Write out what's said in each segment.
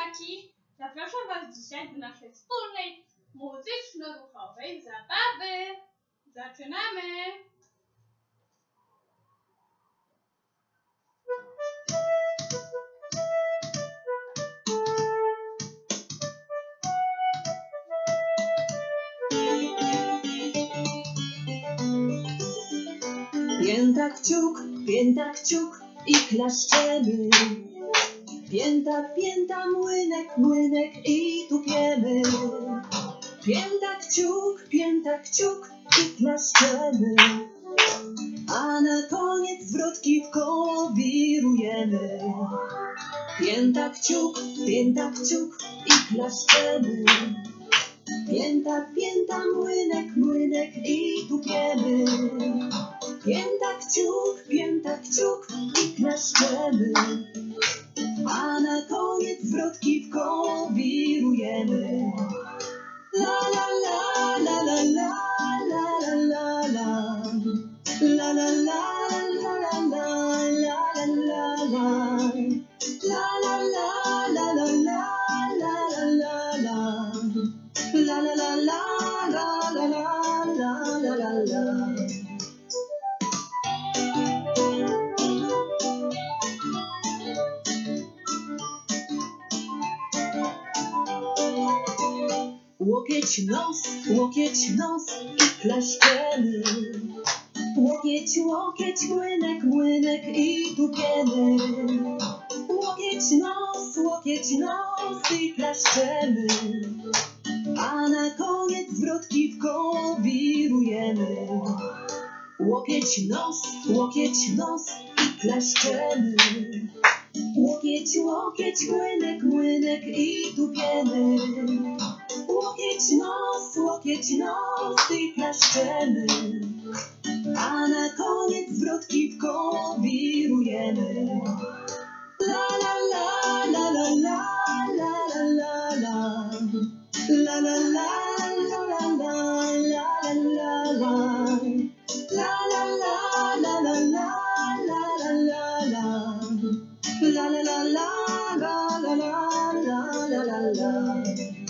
przedszkolaki! Zapraszam Was dzisiaj do naszej wspólnej muzyczno-ruchowej zabawy. Zaczynamy! Pięta kciuk i klaszczemy. Pięta, pięta, młynek, młynek i tupiemy. Pięta kciuk i klaszczemy. A na koniec zwrotki w koło wirujemy. Pięta kciuk i klaszczemy. Pięta, pięta, młynek, młynek i tupiemy. Pięta kciuk i klaszczemy. A na koniec zwrotki w koło wirujemy. La la la la la la la la la. La la la la la la la la la. La la la la la la la la la. La la la la la la la la la la. Łokieć, nos i klaszczemy. Łokieć, młynek, młynek i tupiemy. Łokieć, nos i klaszczemy. A na koniec zwrotki w koło wirujemy. Łokieć, nos i klaszczemy. Łokieć, młynek, młynek i tupiemy. Łokieć, nos i klaszczemy. A na koniec zwrotki w koło wirujemy. La la la la la la la la la. La la la la la la la la la. La la la la la la la la la. La la la la la la la la la la.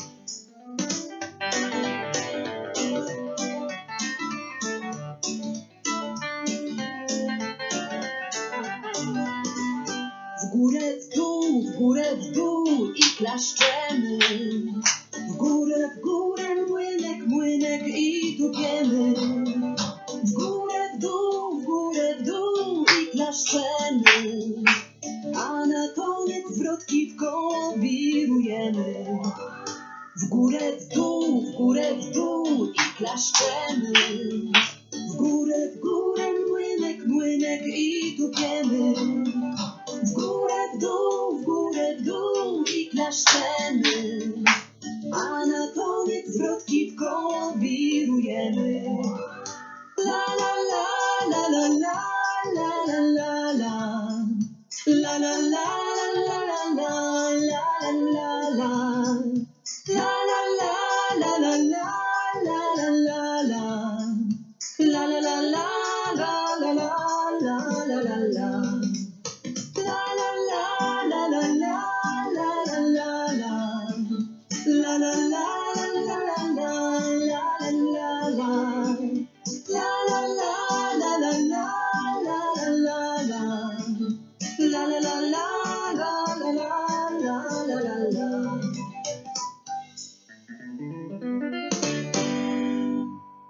W dół i klaszczemy. W górę, młynek, młynek i tupiemy. W górę, w dół i klaszczemy. A na koniec zwrotki w koło wirujemy. W górę, w dół i klaszczemy. W górę, młynek, młynek i tupiemy. W górę, w dół i klaszczemy. A na koniec zwrotki w koło wirujemy. La la la la la la la la la. La la la la la la la la la. La la la la la la la la la. La la la la la la la la la la. La la la la la la la la la. La la la la la la la la la. La la la la la la la la. La la la la la la la la.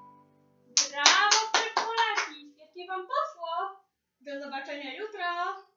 Brawo, przedszkolaki! Świetnie Wam poszło! Do zobaczenia jutro!